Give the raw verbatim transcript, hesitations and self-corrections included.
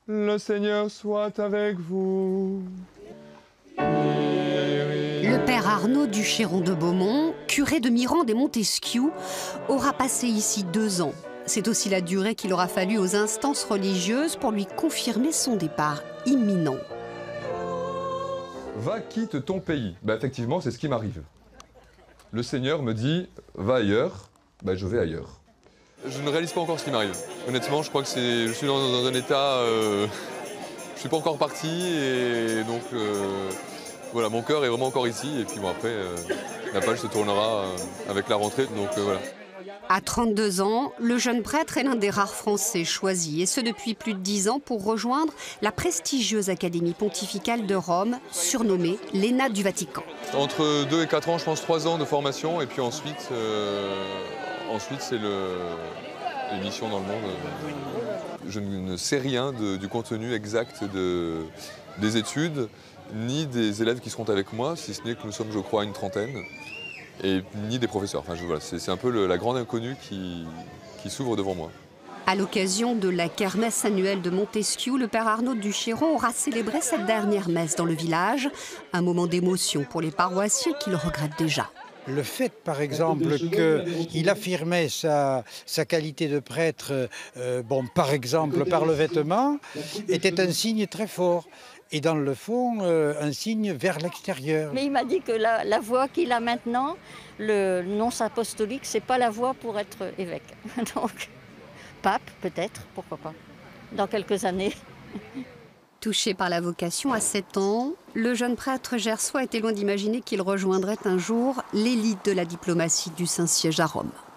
Le Seigneur soit avec vous. Le père Arnaud du Chéron de Beaumont, curé de Mirande et Montesquiou, aura passé ici deux ans. C'est aussi la durée qu'il aura fallu aux instances religieuses pour lui confirmer son départ imminent. Va, quitte ton pays. Bah, effectivement, c'est ce qui m'arrive. Le Seigneur me dit, va ailleurs. Bah, je vais ailleurs. Je ne réalise pas encore ce qui m'arrive. Honnêtement, je crois que c'est, je suis dans, dans un état... Euh, je suis pas encore parti et donc... Euh, voilà, mon cœur est vraiment encore ici. Et puis bon, après, euh, la page se tournera euh, avec la rentrée. Donc euh, voilà. À trente-deux ans, le jeune prêtre est l'un des rares Français choisis, et ce depuis plus de dix ans, pour rejoindre la prestigieuse Académie pontificale de Rome, surnommée l'E N A du Vatican. Entre deux et quatre ans, je pense trois ans de formation, et puis ensuite, euh, ensuite c'est le, les missions dans le monde. Je ne sais rien de, du contenu exact de, des études, ni des élèves qui seront avec moi, si ce n'est que nous sommes, je crois, une trentaine. Et ni des professeurs. Enfin, voilà, c'est un peu le, la grande inconnue qui, qui s'ouvre devant moi. À l'occasion de la kermesse annuelle de Montesquiou, le père Arnaud du Chéron aura célébré cette dernière messe dans le village. Un moment d'émotion pour les paroissiens qui le regrettent déjà. Le fait, par exemple, qu'il affirmait sa, sa qualité de prêtre, euh, bon, par exemple, par le vêtement, était un signe très fort. Et dans le fond, euh, un signe vers l'extérieur. Mais il m'a dit que la, la voix qu'il a maintenant, le nonce apostolique, c'est pas la voie pour être évêque. Donc, pape, peut-être, pourquoi pas, dans quelques années. Touché par la vocation à sept ans, le jeune prêtre gersois était loin d'imaginer qu'il rejoindrait un jour l'élite de la diplomatie du Saint-Siège à Rome.